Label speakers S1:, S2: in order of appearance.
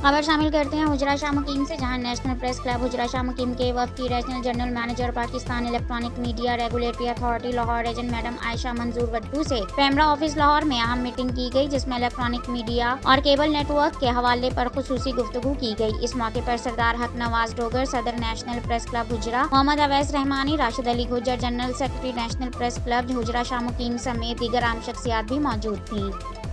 S1: खबर शामिल करते हैं हुजरा शाह मुकीम से, जहां national press club Hujra Shah Muqeem के वफद की regional general manager Pakistan electronic media regulatory authority Lahore agent madam Ayesha Manzoor Wattoo से पैमरा ऑफिस लाहौर में अहम मीटिंग की गई, जिसमें इलेक्ट्रॉनिक मीडिया और केबल नेटवर्क के हवाले पर खुसूसी गुफ्तगू की गई। इस मौके पर सरदार हक नवाज डोगर, सदर national press club Hujra, Muhammad Awais Rehmani, Rashid Ali Gujjar, general secretary national press club Hujra Shah Muqeem समेत दीगर आम शख्सियात भी मौजूद थी।